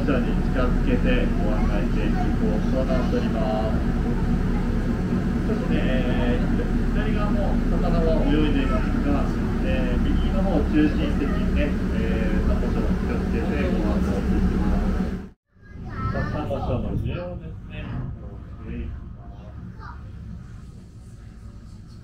車に近づけてご案内していくコースとなっております。そして、左側も魚は泳いでいますが、右の方中心的にね、サンゴ礁を気をつけてご案内していきます。サンゴ礁の上をですね、していきます。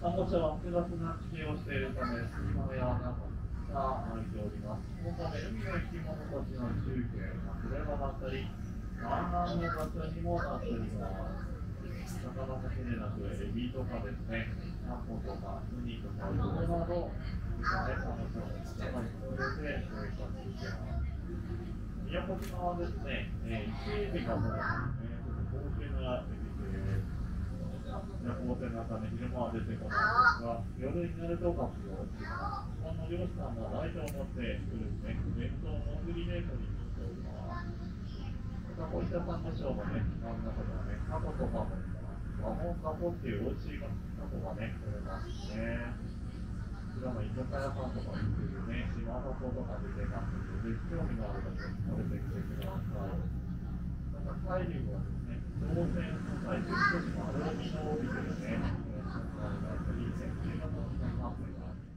サンゴ礁は複雑な地形をしているため、隙間や穴が開いております。そのため、海の生き物たちの中継が触れ場だったり、産卵の場所にもなっております。魚だけでなく、エビとかですね、タコとか、ウニとか、イカなど、サンゴ礁の中に触れて生活しています。宮古島はですね、伊勢エビが主なんですね、高級なエビで、夜行性のため昼間は出てこないんですが、夜になると活動します。漁師さんがライトを持ってくるですね、伝統モングリメートにしております。またこういったサンゴ礁のね、真ん中ではね、タコとかもワモンタコっていう美味しいタコがね、取れますね。こちらの居酒屋さんとかに来るね、島タコとか出てますので、ぜひ興味のある方は食べてみてください。また海流はですね、当然の体重少し丸みの帯でね、食感があったり、潜水型のサンプルがあります。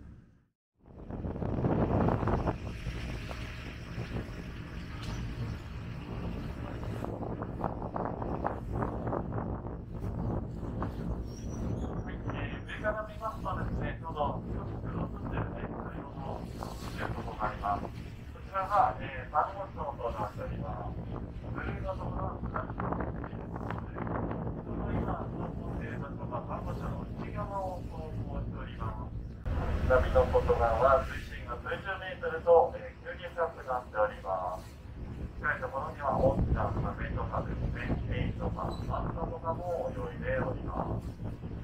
上から見ますとですね、ちょうど一つ映ってるね、色の映るところがあります。こちらが、サンゴ礁となっております。ブルーのところはサンゴ礁ですね。ちょうど今、走行している場所がサンゴ礁の内側を走行しております。波の外側は水深が数十メートルと、急に深くなっております。近いところには大きなサメとかですね、エイとか、マンタとかも泳いでおります。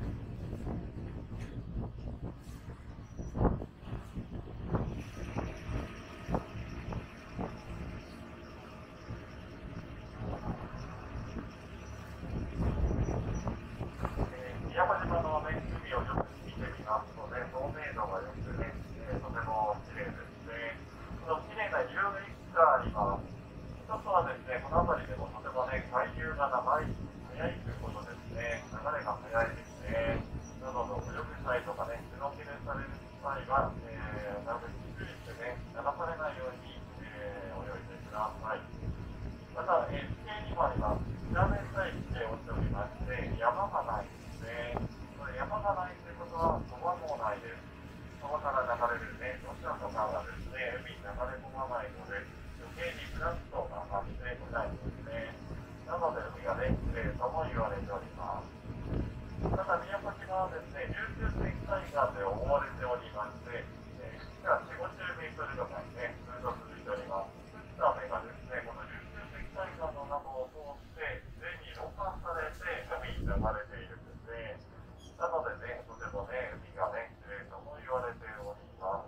宮古島のね、海をよく見てみますとね、透明度が良くね、とても綺麗ですね。この綺麗な遊具があります。一つはですね、この辺りでもとてもね、海流が長い、速いということですね。流れが速いですね。などの泳ぐ際とかね、シュノーケルされる際は、なるべく注意してね、流されないように、泳いでください。また、地形にもあります。平べったい地形をしておりまして、山がないですね。これ山がないということは、川もないです。川から流れるね、土砂とかがですね、海に流れ込まないので、余計にフラッと上がってこないんですね。なので、海がね、綺麗とも言われております。ただ、宮古島はですね、19世紀海岸で覆われておりまして、岸が4、50メートルとかにね、ずっと続いております。降った雨がですね、この19世紀海岸の中を通って、自然にろ過されて、海に流れているんですね。なのでね、とてもね、海がね、綺麗とも言われております。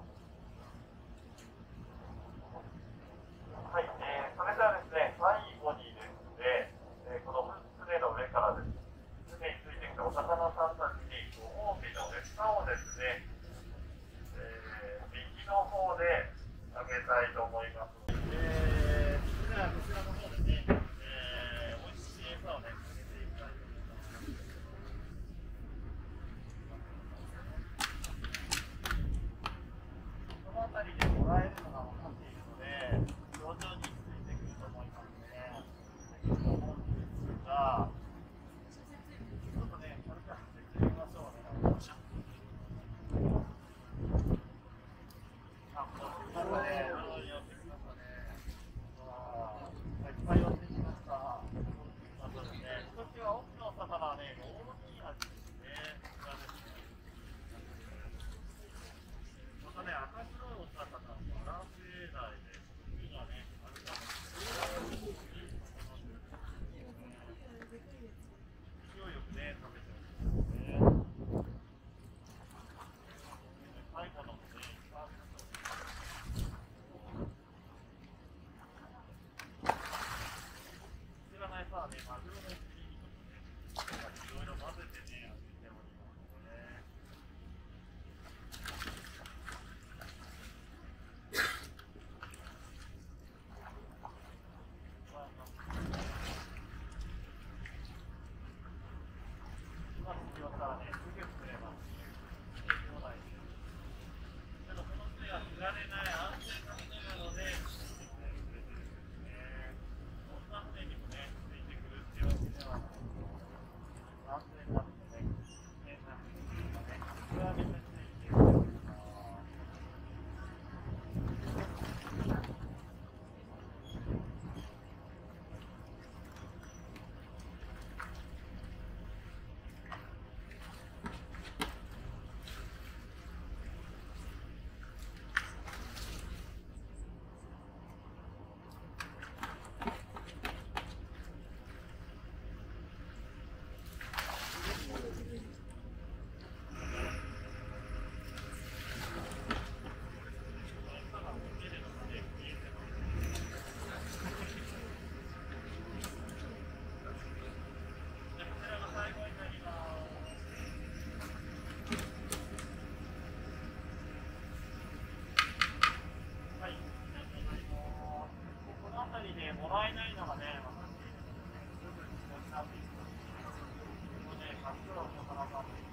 はい、それではですね、最後にですね、この船の上からですったらね、すぐ作れます。放題です。ただその杖は知られない安全な杖なので、してくれてるんですね。どんな船にもね、ついてくるっていうわけではない。安全なのでね、危険な船とかね、比べてついてくれる。もらえないのがね、私、すぐになっていく。ここね、100キロの魚が